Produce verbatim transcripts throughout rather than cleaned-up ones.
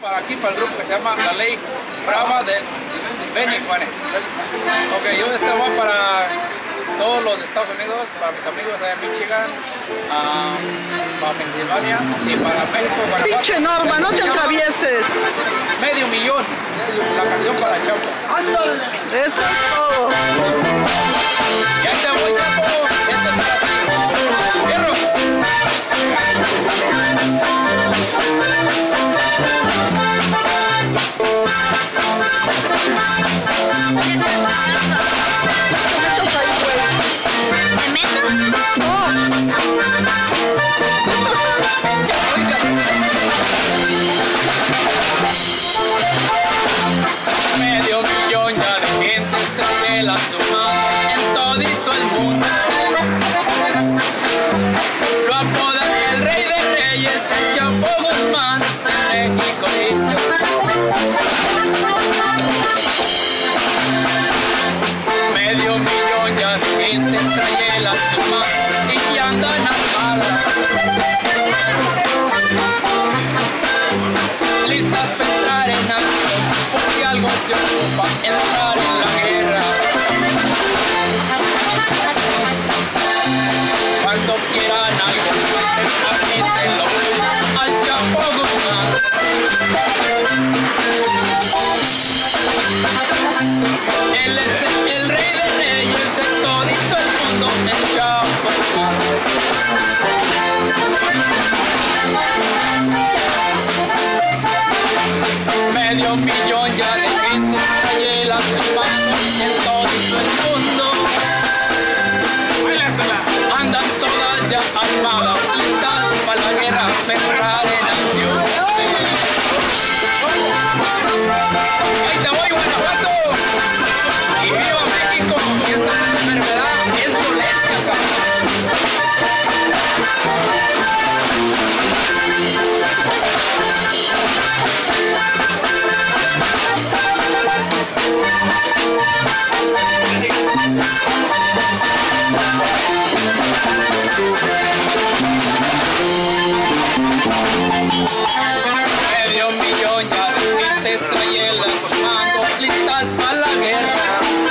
para aquí, para el grupo que se llama La Ley Brava de Benny Juárez. Ok, yo este va para todos los Estados Unidos, para mis amigos allá en Michigan, uh, para Pensilvania y para México. Pinche Norma, no te atravieses. Medio millón, la canción para Chapo. Eso es todo. Y ahí te voy, Chapo. Este es para ti. ¡Fierro! Medio millón ya de gente trae la suma en todito el mundo. Lo apodan el rey de reyes, el Chapo Guzmán de México lindo. Medio millón ya de gente trae la suma y andan armadas, listas para entrar en acción, por si algo se ocupa, entrar en la guerra. Cuando quieran algo fuerte, así se lo usan al Chapo Guzmán. Él es el, el rey de reyes de todito el mundo, el Chapo Guzmán. Medio millón ya de gente trae la suma en todo el mundo. Andan todas ya armadas, listas para la guerra, para entrar en acción. Ahí te voy, Guanajuato. Y viva México. Y esta enfermedad es dolencia, cabrón. Medio millón ya de gente trae las manos listas para la guerra.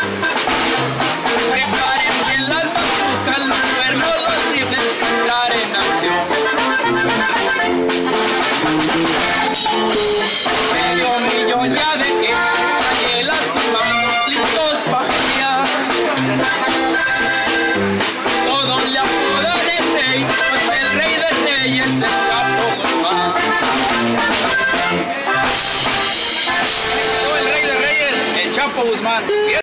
Prepárense las bazucas, los cuernos, los rifles para entrar en acción. Medio millón ya de gente trae las manos listos para pelear. Todos le apodan el rey, pues el rey de reyes es el Chapo Guzmán. El rey de reyes, el Chapo Guzmán.